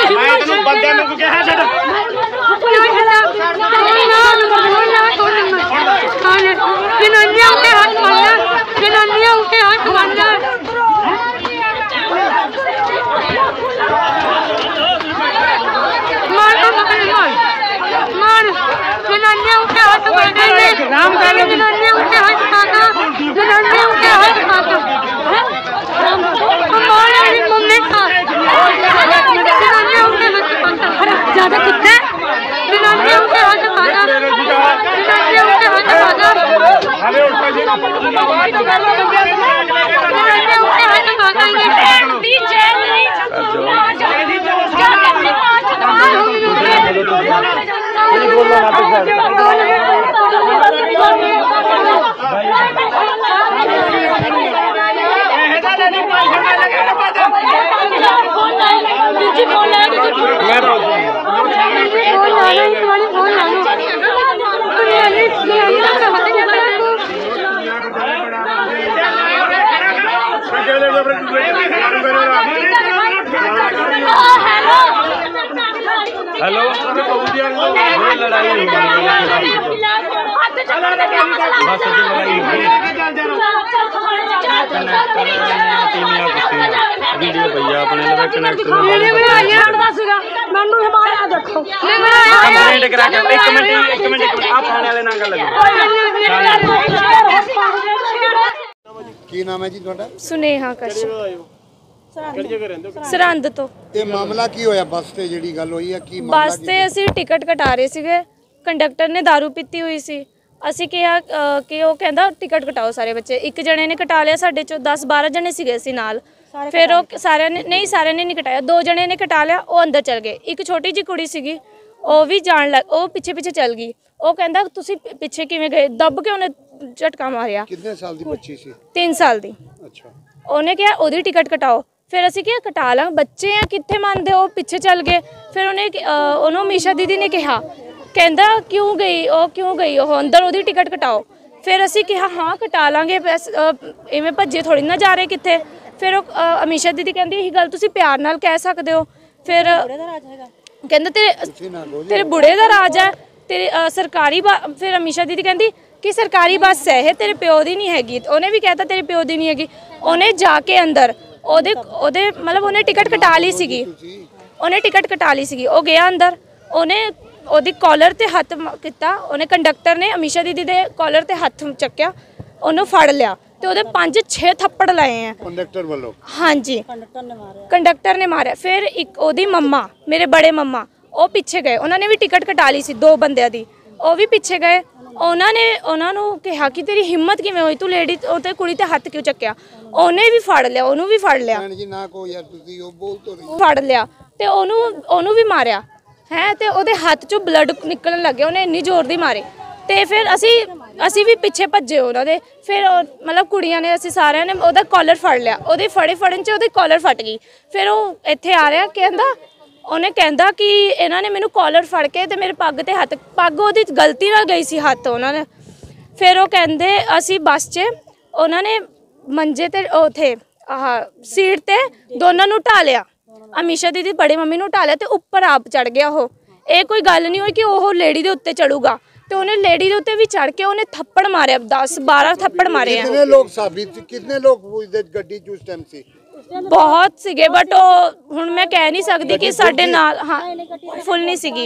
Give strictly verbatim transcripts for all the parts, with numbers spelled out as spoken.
राम का जनानियां उनके हाथ खाता जनानियां उनके हाथ खाता हमारे मम्मी का जनानियां उनके हाथ खाता ज्यादा कुत्ते जनानियां उनके हाथ खाता जनानियां उनके हाथ खाता जनानियां उनके हाथ खाता दी जेल नहीं हेलो लड़ाई नहीं वीडियो भैया अपने कनेक्ट करा के एक मिनट एक मिनट आप थाने वाले नाल गल की नाम है जी ਤੁਹਾਡਾ? सुनेहा कश्यप सरहंद तो ਇਹ ਮਾਮਲਾ ਕੀ ਹੋਇਆ ਬੱਸ ਤੇ ਜਿਹੜੀ ਗੱਲ ਹੋਈ ਹੈ ਕੀ ਮਾਮਲਾ? ਬੱਸ ਤੇ ਅਸੀਂ ਟਿਕਟ ਕਟਾ ਰਹੇ ਸੀਗੇ ਕੰਡਕਟਰ ਨੇ दारू ਪੀਤੀ ਹੋਈ ਸੀ ਅਸੀਂ ਕਿਹਾ ਕਿ ਉਹ ਕਹਿੰਦਾ ਟਿਕਟ ਕਟਾਓ ਸਾਰੇ ਬੱਚੇ ਇੱਕ ਜਣੇ ਨੇ ਕਟਾ ਲਿਆ ਸਾਡੇ ਚੋਂ ਦਸ ਬਾਰਾਂ ਜਣੇ ਸੀਗੇ ਅਸੀਂ ਨਾਲ ਫਿਰ ਉਹ ਸਾਰਿਆਂ ਨੇ ਨਹੀਂ ਸਾਰਿਆਂ ਨੇ ਨਹੀਂ ਕਟਾਇਆ ਦੋ ਜਣੇ ਨੇ ਕਟਾ ਲਿਆ ਉਹ ਅੰਦਰ ਚਲ ਗਏ ਇੱਕ ਛੋਟੀ ਜੀ ਕੁੜੀ ਸੀਗੀ ਉਹ ਵੀ ਜਾਣ ਲੱਗ ਉਹ ਪਿੱਛੇ ਪਿੱਛੇ ਚੱਲ ਗਈ ਉਹ ਕਹਿੰਦਾ ਤੁਸੀਂ ਪਿੱਛੇ ਕਿਵੇਂ ਗਏ ਦੱਬ ਕੇ ਉਹਨੇ ਝਟਕਾ ਮਾਰਿਆ ਕਿੰਨੇ ਸਾਲ ਦੀ ਬੱਚੀ ਸੀ? तीन साल ਦੀ ਅੱਛਾ ਉਹਨੇ ਕਿਹਾ ਉਹਦੀ ਟਿਕਟ ਕਟਾਓ फिर असी क्या कटा ला बच्चे हैं कितने मानते हो पिछे चल गए फिर उन्हें उन्होंने मीशा दीदी ने कहा कहता क्यों गई ओ क्यों गई वो अंदर ओदी टिकट कटाओ फिर असी कहा हाँ कटा लाँगे पैसे इवें भज्जे थोड़ी ना जा रहे कितने फिर अमीशा दीदी कहती यही गल तुसी प्यार नाल कह सकते हो फिर कहते तेरे तेरे बुढ़े का राज है तेरे सरकारी फिर अमीशा दीदी कहती कि सरकारी बस है तेरे प्यो की नहीं हैगी उन्हें भी कहता तेरे प्यो की नहीं हैगी उन्हें जाके अंदर ਉਹਦੇ ਉਹਦੇ ਮਤਲਬ ਉਹਨੇ ਟਿਕਟ ਕਟਾ ਲਈ ਸੀਗੀ ਉਹਨੇ ਟਿਕਟ ਕਟਾ ਲਈ ਸੀਗੀ ਉਹ ਗਿਆ ਅੰਦਰ ਉਹਨੇ ਉਹਦੀ ਕਾਲਰ ਤੇ ਹੱਥ ਕੀਤਾ ਉਹਨੇ ਕੰਡਕਟਰ ਨੇ ਅਮੀਸ਼ਾ ਦੀਦੀ ਦੇ ਕਾਲਰ ਤੇ ਹੱਥ ਚੱਕਿਆ ਉਹਨੂੰ ਫੜ ਲਿਆ ਤੇ ਉਹਦੇ ਪੰਜ ਛੇ ਥੱਪੜ ਲਾਏ ਆ ਕੰਡਕਟਰ ਵੱਲੋਂ ਹਾਂਜੀ ਕੰਡਕਟਰ ਨੇ ਮਾਰਿਆ ਕੰਡਕਟਰ ਨੇ ਮਾਰਿਆ ਫਿਰ ਇੱਕ ਉਹਦੀ ਮੰਮਾ ਮੇਰੇ ਬੜੇ ਮੰਮਾ ਉਹ ਪਿੱਛੇ ਗਏ ਉਹਨਾਂ ਨੇ ਵੀ ਟਿਕਟ ਕਟਾ ਲਈ ਸੀ ਦੋ ਬੰਦਿਆਂ ਦੀ ਉਹ ਵੀ ਪਿੱਛੇ ਗਏ ਉਹਨਾਂ ਨੇ ਉਹਨਾਂ ਨੂੰ ਕਿਹਾ ਕਿ ਤੇਰੀ ਹਿੰਮਤ ਕਿਵੇਂ ਹੋਈ ਤੂੰ ਲੇਡੀ ਉਹ ਤੇ ਕੁੜੀ ਤੇ ਹੱਥ ਕਿਉਂ ਚੱਕਿਆ ਉਹਨੇ ਵੀ ਫੜ ਲਿਆ ਉਹਨੂੰ ਵੀ ਫੜ ਲਿਆ ਜੀ ਨਾ ਕੋ ਯਾਰ ਤੁਸੀਂ ਉਹ ਬੋਲ ਤੋ ਰਹੀ ਫੜ ਲਿਆ ਤੇ ਉਹਨੂੰ ਉਹਨੂੰ ਵੀ ਮਾਰਿਆ ਹੈ ਤੇ ਉਹਦੇ ਹੱਥ ਚੋਂ ਬਲੱਡ ਨਿਕਲਣ ਲੱਗਿਆ ਉਹਨੇ ਇੰਨੀ ਜ਼ੋਰ ਦੀ ਮਾਰੇ ਤੇ ਫਿਰ ਅਸੀਂ ਅਸੀਂ ਵੀ ਪਿੱਛੇ ਭੱਜੇ ਉਹਨਾਂ ਦੇ ਫਿਰ ਮਤਲਬ ਕੁੜੀਆਂ ਨੇ ਅਸੀਂ ਸਾਰਿਆਂ ਨੇ ਉਹਦਾ ਕਾਲਰ ਫੜ ਲਿਆ ਉਹਦੇ ਫੜੇ ਫੜਨ 'ਚ ਉਹਦੀ ਕਾਲਰ ਫਟ ਗਈ ਫਿਰ ਉਹ ਇੱਥੇ ਆ ਰਿਹਾ ਕਹਿੰਦਾ ਉਹਨੇ ਕਹਿੰਦਾ ਕਿ ਇਹਨਾਂ ਨੇ ਮੈਨੂੰ ਕਾਲਰ ਫੜ ਕੇ ਤੇ ਮੇਰੇ ਪੱਗ ਤੇ ਹੱਥ ਪੱਗ ਉਹਦੀ ਗਲਤੀ ਨਾਲ ਗਈ ਸੀ ਹੱਥ ਉਹਨਾਂ ਨੇ ਫਿਰ ਉਹ ਕਹਿੰਦੇ ਅਸੀਂ ਬੱਸ 'ਚ ਉਹਨਾਂ ਨੇ ਮੰਜੇ ਤੇ ਉੱਥੇ ਆਹ ਸੀਟ ਤੇ ਦੋਨਾਂ ਨੂੰ ਢਾ ਲਿਆ ਅਮੀਸ਼ਾ ਦੀਦੀ ਬੜੇ ਮੰਮੀ ਨੂੰ ਢਾ ਲਿਆ ਤੇ ਉੱਪਰ ਆਪ ਚੜ ਗਿਆ ਉਹ ਇਹ ਕੋਈ ਗੱਲ ਨਹੀਂ ਹੋਈ ਕਿ ਉਹ ਲੇਡੀ ਦੇ ਉੱਤੇ ਚੜੂਗਾ ਤੇ ਉਹਨੇ ਲੇਡੀ ਦੇ ਉੱਤੇ ਵੀ ਚੜ ਕੇ ਉਹਨੇ ਥੱਪੜ ਮਾਰਿਆ ਦਸ ਬਾਰਾਂ ਥੱਪੜ ਮਾਰੇ ਆ ਕਿੰਨੇ ਲੋਕ ਸਾਬਿਤ ਕਿੰਨੇ ਲੋਕ ਉਸ ਗੱਡੀ 'ਚ ਉਸ ਟਾਈਮ ਸੀ बहुत सीगे बट हुण मैं कह नहीं सकती कि साडे नाल हाँ फुल नहीं सीगी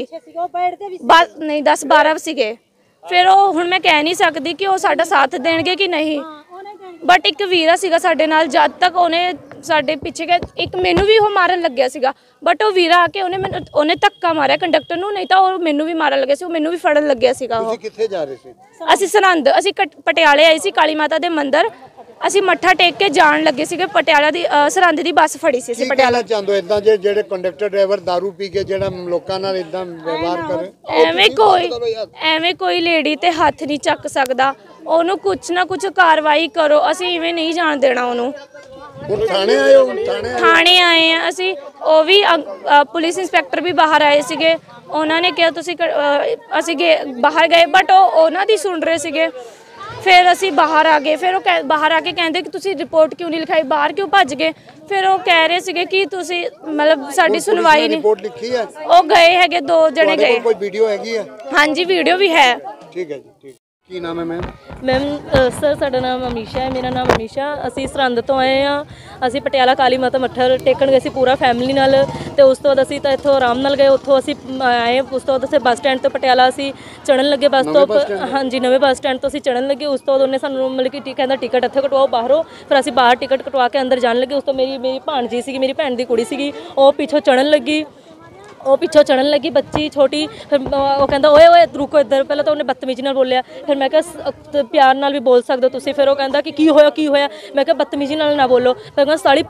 बस नहीं दस बारह सीगे फिर हुण मैं कह नहीं सकती कि वो साडा साथ देणगे कि नहीं बट एक वीरा सीगा साडे नाल जद तक उन्हें साडे पिछे गए एक मैनू भी वो मारन लग गया सीगा बट वो वीरा आके उन्हें उन्हें धक्का मारिया कंडक्टर नूं नहीं तो वो मैनू भी मारन लगे सी वो मैनू भी फड़न लग गया सीगा वो कित्थे जा रहे सी असीं सरहंद असीं पटियाले आए सी काली माता दे मंदिर ਅਸੀਂ ਮੱਠਾ ਟੇਕ ਕੇ ਜਾਣ ਲੱਗੇ ਸੀਗੇ ਪਟਿਆਲਾ ਦੀ ਸਰਹੰਦ ਦੀ ਬੱਸ ਫੜੀ ਸੀ ਅਸੀਂ ਪਟਿਆਲਾ ਚਾਹੁੰਦੇ ਇਦਾਂ ਜੇ ਜਿਹੜੇ ਕੰਡਕਟਰ ਡਰਾਈਵਰ दारू ਪੀ ਕੇ ਜਿਹੜਾ ਲੋਕਾਂ ਨਾਲ ਇਦਾਂ ਵਿਵਹਾਰ ਕਰੇ ਐਵੇਂ ਕੋਈ ਐਵੇਂ ਕੋਈ ਲੇਡੀ ਤੇ ਹੱਥ ਨਹੀਂ ਚੱਕ ਸਕਦਾ ਉਹਨੂੰ ਕੁਛ ਨਾ ਕੁਛ ਕਾਰਵਾਈ ਕਰੋ ਅਸੀਂ ਇਵੇਂ ਨਹੀਂ ਜਾਣ ਦੇਣਾ ਉਹਨੂੰ ਥਾਣੇ ਆਏ ਹੋ ਥਾਣੇ ਆਏ ਆ ਅਸੀਂ ਉਹ ਵੀ ਪੁਲਿਸ ਇੰਸਪੈਕਟਰ ਵੀ ਬਾਹਰ ਆਏ ਸੀਗੇ ਉਹਨਾਂ ਨੇ ਕਿਹਾ ਤੁਸੀਂ ਅਸੀਂ ਗਏ ਬਾਹਰ ਗਏ ਬਟ ਉਹ ਉਹਨਾਂ ਦੀ ਸੁਣ ਰਹੇ ਸੀਗੇ ਫਿਰ ਅਸੀਂ ਬਾਹਰ ਆ ਗਏ। ਫਿਰ ਉਹ ਕਹਿ- ਬਾਹਰ ਆ ਕੇ ਕਹਿੰਦੇ ਕਿ ਤੁਸੀਂ ਰਿਪੋਰਟ ਕਿਉਂ ਨਹੀਂ ਲਿਖਾਈ, ਬਾਹਰ ਕਿਉਂ ਭੱਜ ਗਏ। ਫਿਰ ਉਹ ਕਹਿ ਰਹੇ ਸੀਗੇ ਕਿ ਤੁਸੀਂ ਮਤਲਬ ਸਾਡੀ ਸੁਣਵਾਈ ਨਹੀਂ। ਰਿਪੋਰਟ ਲਿਖੀ ਹੈ? ਉਹ ਗਏ ਹੈਗੇ, ਦੋ ਜਣੇ ਤੁਹਾਡੇ ਗਏ। ਕੋਲ ਕੋਈ ਵੀਡੀਓ ਹੈਗੀ ਹੈ? ਹਾਂਜੀ ਵੀਡੀਓ ਵੀ ਹੈ। ਠੀਕ ਹੈ ਜੀ, ਠੀਕ। ਕੀ ਨਾਮ ਹੈ ਮੈਮ? ਮੈਮ ਸਰ ਸਾਡਾ ਨਾਮ ਅਮੀਸ਼ਾ ਹੈ, ਮੇਰਾ ਨਾਮ ਅਮੀਸ਼ਾ। ਅਸੀਂ ਸਰਹੰਦ ਤੋਂ ਆਏ ਹਾਂ। ਅਸੀਂ ਪਟਿਆਲਾ ਕਾਲੀ ਮਾਤਾ ਮੱਠਾ ਟੇਕਣ ਗਏ ਸੀ ਪੂਰਾ ਫੈਮਿਲੀ ਨਾਲ, ਤੇ ਉਸ ਤੋਂ ਬਾਅਦ ਅਸੀਂ ਤਾਂ ਇੱਥੋਂ ਆਰਾਮ ਨਾਲ ਗਏ। ਉੱਥੋਂ ਅਸੀਂ ਆਏ, ਉਸ ਤੋਂ ਬਾਅਦ ਅਸੀਂ ਬੱਸ ਸਟੈਂਡ ਤੋਂ ਪਟਿਆਲਾ ਅਸੀਂ ਚੜ੍ਹਨ ਲੱਗੇ ਬੱਸ ਤੋਂ। ਹਾਂਜੀ ਨਵੇਂ ਬੱਸ ਸਟੈਂਡ ਤੋਂ ਅਸੀਂ ਚੜ੍ਹਨ ਲੱਗੇ। ਉਸ ਤੋਂ ਬਾਅਦ ਉਹਨੇ ਸਾਨੂੰ ਮਤਲਬ ਕਿ ਕਹਿੰਦਾ ਟਿਕਟ ਇੱਥੇ ਕਟਵਾਓ ਬਾਹਰੋਂ। ਫਿਰ ਅਸੀਂ ਬਾਹਰ ਟਿਕਟ ਕਟਵਾ ਕੇ ਅੰਦਰ ਜਾਣ ਲੱਗੇ। ਉਸ ਤੋਂ ਮੇਰੀ ਮੇਰੀ ਭਾਣਜੀ ਸੀਗੀ, ਮੇਰੀ ਭੈਣ ਦੀ ਕੁੜੀ ਸੀਗੀ, ਉਹ ਪਿੱਛੋਂ ਚੜ੍ਹਨ ਲੱਗੀ ਉਹ ਪਿੱਛੋਂ ਚੜਨ ਲੱਗੀ ਬੱਚੀ ਛੋਟੀ। ਫਿਰ ਉਹ ਕਹਿੰਦਾ ਓਏ ਓਏ ਰੁਕੋ ਇੱਧਰ। ਪਹਿਲਾਂ ਤਾਂ ਉਹਨੇ ਬਦਤਮੀਜ਼ੀ ਨਾਲ ਬੋਲਿਆ। ਫਿਰ ਮੈਂ ਕਿਹਾ ਪਿਆਰ ਨਾਲ ਵੀ ਬੋਲ ਸਕਦੇ ਹੋ ਤੁਸੀਂ। ਫਿਰ ਉਹ ਕਹਿੰਦਾ ਕਿ ਕੀ ਹੋਇਆ ਕੀ ਹੋਇਆ। ਮੈਂ ਕਿਹਾ ਬਦਤਮੀਜ਼ੀ ਨਾਲ ਨਾ ਬੋਲੋ। ਫਿਰ ਕਹਿੰਦਾ ਸਾਲੀ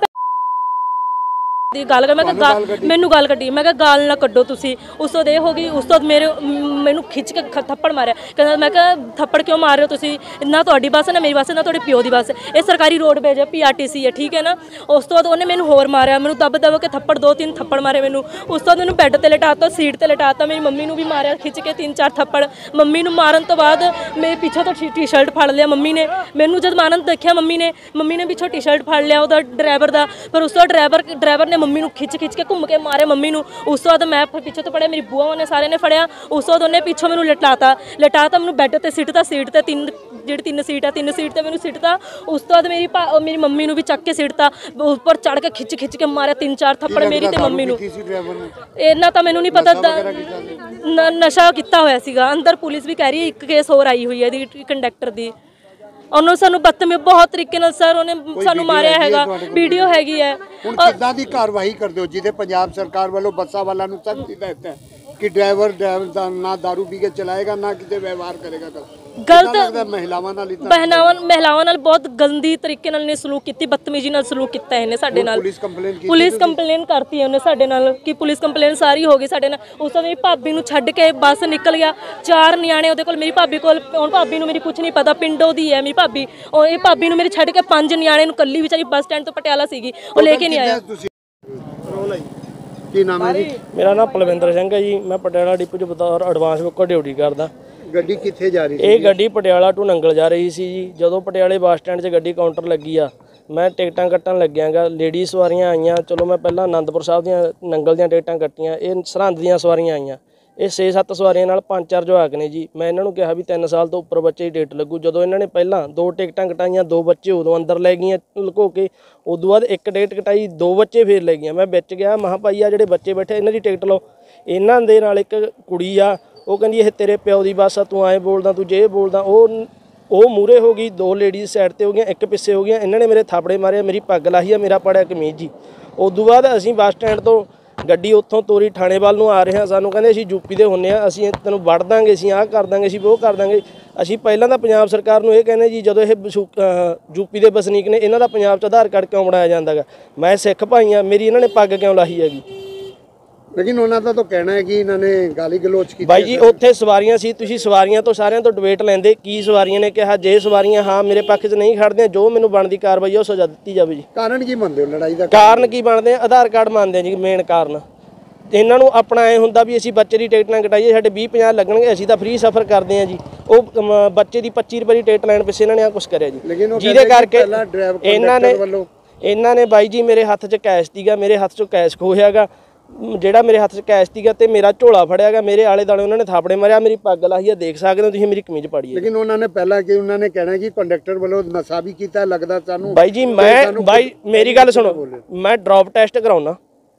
ਦੀ ਗੱਲ ਕਰ। ਮੈਂ ਕਿਹਾ ਗਾਲ ਮੈਨੂੰ ਗਾਲ ਕੱਢੀ। ਮੈਂ ਕਿਹਾ ਗਾਲ ਨਾ ਕੱਢੋ ਤੁਸੀਂ। ਉਸ ਤੋਂ ਇਹ ਹੋ ਗਈ। ਉਸ ਤੋਂ ਮੇਰੇ ਮੈਨੂੰ ਖਿੱਚ ਕੇ ਥੱਪੜ ਮਾਰਿਆ। ਕਹਿੰਦਾ ਮੈਂ ਕਿਹਾ ਥੱਪੜ ਕਿਉਂ ਮਾਰ ਰਹੇ ਹੋ ਤੁਸੀਂ, ਨਾ ਤੁਹਾਡੀ ਬੱਸ ਨਾ ਮੇਰੀ ਬੱਸ ਨਾ ਤੁਹਾਡੇ ਪਿਓ ਦੀ ਬੱਸ, ਇਹ ਸਰਕਾਰੀ ਰੋਡਵੇਜ ਹੈ, ਪੀ ਆਰ ਟੀ ਸੀ ਹੈ, ਠੀਕ ਹੈ ਨਾ। ਉਸ ਤੋਂ ਬਾਅਦ ਉਹਨੇ ਮੈਨੂੰ ਹੋਰ ਮਾਰਿਆ, ਮੈਨੂੰ ਦੱਬ ਦੱਬ ਕੇ ਥੱਪੜ ਦੋ ਤਿੰਨ ਥੱਪੜ ਮਾਰੇ ਮੈਨੂੰ। ਉਸ ਤੋਂ ਬਾਅਦ ਮੈਨੂੰ ਬੈੱਡ ਤੇ ਲਿਟਾਤਾ, ਸੀਟ ਤੇ ਲਿਟਾਤਾ। ਮੇਰੀ ਮੰਮੀ ਨੂੰ ਵੀ ਮਾਰਿਆ ਖਿੱਚ ਕੇ ਤਿੰਨ ਚਾਰ ਥੱਪੜ। ਮੰਮੀ ਨੂੰ ਮਾਰਨ ਤੋਂ ਬਾਅਦ ਮੇਰੇ ਪਿੱਛੋਂ ਤੋਂ ਟੀ ਸ਼ਰਟ ਫੜ ਲਿਆ ਮੰਮੀ ਨੇ। ਮੈਨੂੰ ਜਦ ਮਾਰਨ ਦੇਖਿਆ ਮੰਮੀ ਨੇ ਮੰਮੀ ਨੇ ਪਿੱਛੋਂ ਟੀ ਸ਼ਰਟ ਫੜ ਲਿਆ ਉਹਦਾ ਡਰਾਈਵਰ ਦਾ। ਪਰ ਉਸ ਤੋਂ ਡਰਾਈਵਰ ਡਰਾਈਵਰ ਨੇ ਮੰਮੀ ਨੂੰ ਖਿੱਚ ਖਿੱਚ ਕੇ ਘੁੰਮ ਕੇ ਮਾਰੇ ਮੰਮੀ ਨੂੰ। ਉਸ ਤੋਂ ਬਾਅਦ ਮੈਂ ਪਿੱਛੋਂ ਤੋਂ ਫੜਿਆ, ਮੇਰੀ ਬੂਆ ਨੇ ਸਾਰੇ ਨੇ ਫੜਿਆ। ਉਸ ਤੋਂ ਬਾਅਦ ਉਹਨੇ ਪਿੱਛੋਂ ਮੈਨੂੰ ਲਟਾਤਾ ਲਟਾਤਾ ਮੈਨੂੰ ਬੈੱਡ ਤੇ ਸਿੱਟਤਾ, ਸੀਟ ਤੇ ਤਿੰਨ ਜਿਹੜੀ ਤਿੰਨ ਸੀਟ ਹੈ ਤਿੰਨ ਸੀਟ ਤੇ ਮੈਨੂੰ ਸਿੱਟਤਾ। ਉਸ ਤੋਂ ਬਾਅਦ ਮੇਰੀ ਮੇਰੀ ਮੰਮੀ ਨੂੰ ਵੀ ਚੱਕ ਕੇ ਸਿੱਟਤਾ, ਉੱਪਰ ਚੜ੍ਹ ਕੇ ਖਿੱਚ ਖਿੱਚ ਕੇ ਮਾਰਿਆ ਤਿੰਨ ਚਾਰ ਥੱਪੜ ਮੇਰੀ ਤੇ ਮੰਮੀ ਨੂੰ। ਇਹਨਾਂ ਤਾਂ ਮੈਨੂੰ ਨਹੀਂ ਪਤਾ, ਨਸ਼ਾ ਕੀਤਾ ਹੋਇਆ ਸੀਗਾ ਅੰਦਰ। ਪੁਲਿਸ ਵੀ ਕਹਿ ਰਹੀ ਹੈ ਇੱਕ ਕੇਸ ਹੋਰ ਆਈ ਹੋਈ ਹੈ ਇਹਦੀ ਕੰਡਕਟਰ ਦੀ। ਉਹਨੂੰ ਸਾਨੂੰ ਬਦਤਮੀ ਬਹੁਤ ਤਰੀਕੇ ਨਾਲ ਸਰ ਉਹਨੇ ਸਾਨੂੰ ਮਾਰਿਆ ਹੈਗਾ, ਵੀਡੀਓ ਹੈਗੀ ਹੈ। ਹੁਣ ਕਿੱਦਾਂ ਦੀ ਕਾਰਵਾਈ ਕਰਦੇ ਹੋ ਜਿਹਦੇ ਪੰਜਾਬ ਸਰਕਾਰ ਵੱਲੋਂ ਬੱਸਾਂ ਵਾਲਿਆਂ ਨੂੰ ਸਖਤ ਹਦਾਇਤ ਹੈ ਕਿ ਡਰਾਈਵਰ ਡਰਾਈਵਰ ਨਾ ਦਾਰੂ ਪੀ ਕੇ ਚਲਾਏਗਾ ਨਾ ਕਿਤੇ ਵਿਵਹਾਰ ਕਰੇਗਾ? ਗਲਤ ਮਹਿਲਾਵਾਂ ਨਾਲ ਬਹਿਨਾਵਾਂ ਮਹਿਲਾਵਾਂ ਨਾਲ ਬਹੁਤ ਗੰਦੀ ਤਰੀਕੇ ਨਾਲ ਨੇ ਸਲੂਕ ਕੀਤੀ, ਬਦਤਮੀਜ਼ੀ ਨਾਲ ਸਲੂਕ ਕੀਤਾ ਇਹਨੇ ਸਾਡੇ ਨਾਲ। ਪੁਲਿਸ ਕੰਪਲੇਨ ਕੀਤੀ? ਪੁਲਿਸ ਕੰਪਲੇਨ ਕਰਤੀ ਹੈ ਉਹਨੇ ਸਾਡੇ ਨਾਲ ਕਿ ਪੁਲਿਸ ਕੰਪਲੇਨ ਸਾਰੀ ਹੋ ਗਈ ਸਾਡੇ ਨਾਲ। ਉਸ ਤੋਂ ਮੇਰੀ ਭਾਬੀ ਨੂੰ ਛੱਡ ਕੇ ਬੱਸ ਨਿਕਲ ਗਿਆ, ਚਾਰ ਨਿਆਣੇ ਉਹਦੇ ਕੋਲ। ਮੇਰੀ ਭਾਬੀ ਕੋਲ ਹੁਣ ਭਾਬੀ ਨੂੰ ਮੇਰੀ ਕੁਝ ਨਹੀਂ ਪਤਾ, ਪਿੰਡੋਂ ਦੀ ਹੈ ਮੇਰੀ ਭਾਬੀ। ਉਹ ਇਹ ਭਾਬੀ ਨੂੰ ਮੇਰੇ ਛੱਡ ਕੇ ਪੰਜ ਨਿਆਣੇ ਨੂੰ ਕੱਲੀ ਵਿਚਾਰੀ ਬੱਸ ਸਟੈਂਡ ਤੋਂ ਪਟਿਆਲਾ ਸੀਗੀ, ਉਹ ਲੈ ਕੇ ਨਹੀਂ ਆਇਆ। ਕੀ ਨਾਮ ਹੈ ਜੀ? ਮੇਰਾ ਨਾਮ ਪਲਵਿੰਦਰ ਸਿੰਘ ਹੈ ਜੀ। ਮੈਂ ਪਟਿਆਲਾ ਡਿਪੂ 'ਚ ਬਤੌਰ ਐਡਵਾਂਸ ਬੁੱਕਰ ਡਿਊਟੀ ਕਰਦਾ। ਗੱਡੀ ਕਿੱਥੇ ਜਾ ਰਹੀ ਸੀ? ਇਹ ਗੱਡੀ ਪਟਿਆਲਾ ਟੂ ਨੰਗਲ ਜਾ ਰਹੀ ਸੀ ਜੀ। ਜਦੋਂ ਪਟਿਆਲੇ ਬੱਸ ਸਟੈਂਡ 'ਚ ਗੱਡੀ ਕਾਊਂਟਰ ਲੱਗੀ ਆ, ਮੈਂ ਟਿਕਟਾਂ ਕੱਟਣ ਲੱਗਿਆਗਾ। ਲੇਡੀ ਸਵਾਰੀਆਂ ਆਈਆਂ, ਚਲੋ ਮੈਂ ਪਹਿਲਾਂ ਆਨੰਦਪੁਰ ਸਾਹਿਬ ਦੀਆਂ ਨੰਗਲ ਦੀਆਂ ਟਿਕਟਾਂ ਕੱਟੀਆਂ। ਇਹ ਸਰਹੰਦ ਦੀਆਂ ਸਵਾਰੀਆਂ ਆਈਆਂ। ਇਹ ਛੇ ਸੱਤ ਸਵਾਰੀਆਂ ਨਾਲ ਪੰਜ ਚਾਰ ਜਵਾਕ ਨੇ ਜੀ। ਮੈਂ ਇਹਨਾਂ ਨੂੰ ਕਿਹਾ ਵੀ ਤਿੰਨ ਸਾਲ ਤੋਂ ਉੱਪਰ ਬੱਚੇ ਦੀ ਟਿਕਟ ਲੱਗੂ। ਜਦੋਂ ਇਹਨਾਂ ਨੇ ਪਹਿਲਾਂ ਦੋ ਟਿਕਟਾਂ ਕਟਾਈਆਂ, ਦੋ ਬੱਚੇ ਉਦੋਂ ਅੰਦਰ ਲੈ ਗਈਆਂ ਲੁਕੋ ਕੇ। ਉਦੋਂ ਬਾਅਦ ਇੱਕ ਟਿਕਟ ਕਟਾਈ, ਦੋ ਬੱਚੇ ਫੇਰ ਲੈ ਗਈਆਂ। ਮੈਂ ਵਿੱਚ ਗਿਆ, ਮਹਾਂ ਭਾਈ ਆ ਜਿਹੜੇ ਬੱਚੇ ਬੈਠੇ ਇਹਨਾਂ ਦੀ ਟਿਕਟ ਲਓ। ਇਹਨਾਂ ਦੇ ਨਾਲ ਇੱਕ ਕੁੜੀ ਆ, ਉਹ ਕਹਿੰਦੀ ਇਹ ਤੇਰੇ ਪਿਓ ਦੀ ਬੱਸ ਆ, ਤੂੰ ਐਂ ਬੋਲਦਾ, ਤੂੰ ਜੇ ਬੋਲਦਾ। ਉਹ ਉਹ ਮੂਹਰੇ ਹੋ ਗਈ, ਦੋ ਲੇਡੀਜ਼ ਸਾਈਡ ਤੇ ਹੋ ਗਈਆਂ, ਇੱਕ ਪਿੱਛੇ ਹੋ ਗਈਆਂ। ਇਹਨਾਂ ਨੇ ਮੇਰੇ ਥਾਪੜੇ ਮਾਰੇ, ਮੇਰੀ ਪੱਗ ਲਾਹੀ ਆ, ਮੇਰਾ ਪੜਿਆ ਕਮੀਜ਼ ਜੀ। ਉਦੋਂ ਬਾਅਦ ਅਸੀਂ ਬੱਸ ਸਟੈਂਡ ਤੋਂ ਗੱਡੀ ਉੱਥੋਂ ਤੋਰੀ ਥਾਣੇ ਵੱਲ ਨੂੰ ਆ ਰਹੇ ਹਾਂ। ਸਾਨੂੰ ਕਹਿੰਦੇ ਅਸੀਂ ਯੂਪੀ ਦੇ ਹੁੰਦੇ ਹਾਂ, ਅਸੀਂ ਤੈਨੂੰ ਵੜ ਦਾਂਗੇ, ਅਸੀਂ ਆਹ ਕਰ ਦਾਂਗੇ, ਅਸੀਂ ਉਹ ਕਰ ਦਾਂਗੇ। ਅਸੀਂ ਪਹਿਲਾਂ ਤਾਂ ਪੰਜਾਬ ਸਰਕਾਰ ਨੂੰ ਇਹ ਕਹਿੰਦੇ ਜੀ, ਜਦੋਂ ਇਹ ਯੂਪੀ ਦੇ ਵਸਨੀਕ ਨੇ, ਇਹਨਾਂ ਦਾ ਪੰਜਾਬ 'ਚ ਆਧਾਰ ਕਾਰਡ ਕਿਉਂ ਬਣਾਇਆ ਜਾਂਦਾ ਗਾ? ਮੈਂ ਸਿੱਖ ਭਾਈ ਹਾਂ, ਮੇਰੀ ਇਹਨਾਂ ਨੇ ਪੱਗ ਕਿਉਂ ਲਾਹੀ ਹੈਗੀ? ਲੇਕਿਨ ਉਹਨਾਂ ਦਾ ਤਾਂ ਕਹਿਣਾ ਹੈ ਕਿ ਇਹਨਾਂ ਨੇ ਗਾਲੀ ਗਲੋਚ ਕੀਤੀ। ਬਾਈ ਜੀ ਉੱਥੇ ਸਵਾਰੀਆਂ ਸੀ, ਤੁਸੀਂ ਸਵਾਰੀਆਂ ਤੋਂ ਸਾਰਿਆਂ ਤੋਂ ਡਿਬੇਟ ਲੈਂਦੇ। ਕੀ ਸਵਾਰੀਆਂ ਨੇ ਕਿਹਾ? ਜੇ ਸਵਾਰੀਆਂ ਹਾਂ ਮੇਰੇ ਪੱਖ 'ਚ ਨਹੀਂ ਖੜਦੇ, ਜੋ ਮੈਨੂੰ ਬਣਦੀ ਕਾਰਵਾਈ ਉਹ ਸਜ਼ਾ ਦਿੱਤੀ ਜਾਵੇ ਜੀ। ਕਾਰਨ ਕੀ ਮੰਨਦੇ ਹੋ ਲੜਾਈ ਦਾ? ਕਾਰਨ ਕੀ ਬਣਦੇ ਆ? ਆਧਾਰ ਕਾਰਡ ਮੰਨਦੇ ਆ ਜੀ ਮੇਨ ਕਾਰਨ। ਇਹਨਾਂ ਨੂੰ ਆਪਣਾ ਐ ਹੁੰਦਾ ਵੀ ਅਸੀਂ ਬੱਚੇ ਦੀ ਟਿਕਟ ਨਾ ਕਟਾਈਏ, ਸਾਡੇ ਵੀਹ ਪੰਜਾਹ ਲੱਗਣਗੇ, ਅਸੀਂ ਤਾਂ ਫ੍ਰੀ ਸਫ਼ਰ ਕਰਦੇ ਹਾਂ ਜੀ। ਉਹ ਬੱਚੇ ਦੀ ਪੱਚੀ ਰੁਪਏ ਦੀ ਟਿਕਟ ਲੈਣ ਪਿੱਛੇ ਇਹਨਾਂ ਨੇ ਆ ਕੁਛ ਕਰਿਆ ਜੀ, ਜਿਹਦੇ ਕਰਕੇ ਇਹਨਾਂ ਨੇ ਇਹਨਾਂ ਨੇ ਬਾਈ ਜੀ ਮੇਰੇ ਹੱਥ 'ਚ ਕੈਸ਼ ਸੀਗਾ, ਮੇਰੇ ਹੱਥ 'ਚੋਂ ਕੈਸ਼ ਖੋਹਿਆਗਾ। ਜਿਹੜਾ ਮੇਰੇ ਹੱਥ 'ਚ ਕੈਸ਼ ਸੀਗਾ ਤੇ ਮੇਰਾ ਝੋਲਾ ਫੜਿਆ ਗਿਆ, ਮੇਰੇ ਆਲੇ ਦੁਆਲੇ ਉਹਨਾਂ ਨੇ ਥਾਪੜੇ ਮਾਰਿਆ, ਮੇਰੀ ਪੱਗ ਲਾਹੀ ਆ, ਦੇਖ ਸਕਦੇ ਹੋ ਤੁਸੀਂ, ਮੇਰੀ ਕਮੀਜ਼ ਪਾੜੀ ਹੈ। ਲੇਕਿਨ ਉਹਨਾਂ ਨੇ ਪਹਿਲਾਂ ਕਿ ਉਹਨਾਂ ਨੇ ਕਹਿਣਾ ਕਿ ਕੰਡਕਟਰ ਵੱਲੋਂ ਨਸ਼ਾ ਵੀ ਕੀਤਾ ਲੱਗਦਾ ਸਾਨੂੰ। ਬਾਈ ਜੀ ਮੈਂ ਬਾਈ ਮੇਰੀ ਗੱਲ ਸੁਣੋ, ਮੈਂ ਡ੍ਰੌਪ ਟੈਸਟ ਕਰਾਉਣਾ।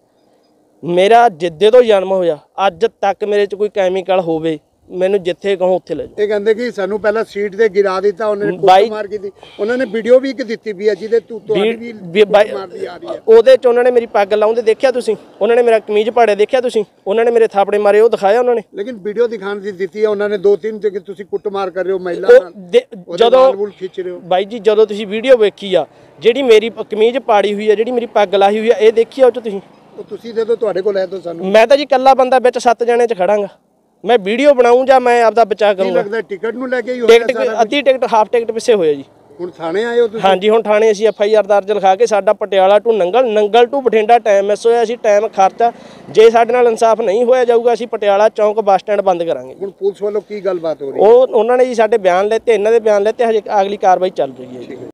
ਮੇਰਾ ਜਿੱਦੇ ਤੋਂ ਜਨਮ ਹੋਇਆ ਅੱਜ ਤੱਕ ਮੇਰੇ 'ਚ ਕੋਈ ਕੈਮੀਕਲ ਹੋਵੇ, ਮੈਨੂੰ ਜਿੱਥੇ ਕਹੋ ਉੱਥੇ ਲੈ ਜਾਓ। ਇਹ ਕਹਿੰਦੇ ਕਿ ਸਾਨੂੰ ਪਹਿਲਾਂ ਸੀਟ ਤੇ ਗਿਰਾ ਦਿੱਤਾ, ਉਹਨੇ ਕੁੱਟ ਮਾਰ ਕੀਤੀ। ਉਹਨਾਂ ਨੇ ਵੀਡੀਓ ਵੀ ਇੱਕ ਦਿੱਤੀ ਵੀ ਹੈ ਜਿਹਦੇ ਤੂੰ ਤੁਹਾਡੀ ਵੀ ਮਾਰਦੀ ਆ ਰਹੀ ਹੈ। ਉਹਦੇ 'ਚ ਉਹਨਾਂ ਨੇ ਮੇਰੀ ਪੱਗ ਲਾਉਂਦੇ ਦੇਖਿਆ ਤੁਸੀਂ, ਉਹਨਾਂ ਨੇ ਮੇਰਾ ਕਮੀਜ਼ ਪਾੜਿਆ ਦੇਖਿਆ ਤੁਸੀਂ, ਉਹਨਾਂ ਨੇ ਮੇਰੇ ਥਾਪੜੇ ਮਾਰੇ ਉਹ ਦਿਖਾਇਆ ਉਹਨਾਂ ਨੇ। ਲੇਕਿਨ ਵੀਡੀਓ ਦਿਖਾਉਣ ਦੀ ਦਿੱਤੀ ਹੈ ਉਹਨਾਂ ਨੇ ਦੋ ਤਿੰਨ ਜਗ੍ਹਾ, ਤੁਸੀਂ ਕੁੱਟ ਮਾਰ ਕਰ ਰਹੇ ਹੋ ਮਹਿਲਾ ਨਾਲ, ਜਦੋਂ ਖਿੱਚ ਰਹੇ ਹੋ। ਬਾਈ ਜੀ ਜਦੋਂ ਤੁਸੀਂ ਵੀਡੀਓ ਵੇਖੀ ਆ, ਜਿਹੜੀ ਮੇਰੀ ਕਮੀਜ਼ ਪਾੜੀ ਹੋਈ ਆ, ਜਿਹੜੀ ਮੇਰੀ ਪੱਗ ਲਾਹੀ ਹੋਈ ਆ, ਇਹ ਦੇਖੀ ਆ ਉਹ 'ਚ ਤੁਸੀਂ? ਉਹ ਤੁਸੀਂ ਦੇ ਦਿਓ, ਤੁਹਾਡੇ ਕੋਲ ਹੈ ਤਾਂ ਸਾਨੂੰ। ਮੈਂ ਤਾਂ ਜੀ ਇਕੱਲਾ ਬੰਦਾ ਵਿੱਚ ਸੱਤ ਜਣੇ 'ਚ ਖੜਾਂਗਾ, ਮੈਂ ਵੀਡੀਓ ਬਣਾऊं ਜਾਂ ਮੈਂ ਆਪਦਾ ਬਚਾਅ ਕਰੂੰਗਾ। ਲੱਗਦਾ ਟਿਕਟ ਨੂੰ ਲੈ ਕੇ ਹੀ ਟਿਕਟ ਅੱਧੀ ਟਿਕਟ ਹਾਫ ਟਿਕਟ ਪਿੱਛੇ ਹੋਇਆ ਜੀ। ਹੁਣ ਥਾਣੇ ਆਏ ਹੋ ਤੁਸੀਂ? ਹਾਂਜੀ, ਹੁਣ ਥਾਣੇ ਅਸੀਂ ਐਫ ਆਈ ਆਰ ਦਰਜ ਲਿਖਾ ਕੇ ਸਾਡਾ Patiala to Nangal Nangal to Bathinda time miss ਹੋਇਆ, ਅਸੀਂ ਟਾਈਮ ਖਰਚਾ ਜੇ ਸਾਡੇ ਨਾਲ ਇਨਸਾਫ ਨਹੀਂ ਹੋਇਆ ਜਾਊਗਾ ਅਸੀਂ ਪਟਿਆਲਾ ਚੌਂਕ ਬੱਸ ਸਟੈਂਡ ਬੰਦ ਕਰਾਂਗੇ। ਹੁਣ ਪੁਲਿਸ ਵੱਲੋਂ ਕੀ ਗੱਲਬਾਤ ਹੋ ਰਹੀ ਹੈ? ਉਹ ਉਹਨਾਂ ਨੇ ਜੀ ਸਾਡੇ ਬਿਆਨ ਲੈਤੇ, ਇਹਨਾਂ ਦੇ ਬਿਆਨ ਲੈਤੇ, ਹਜੇ ਅਗਲੀ ਕਾਰਵਾਈ ਚੱਲ ਰਹੀ ਹੈ ਜੀ।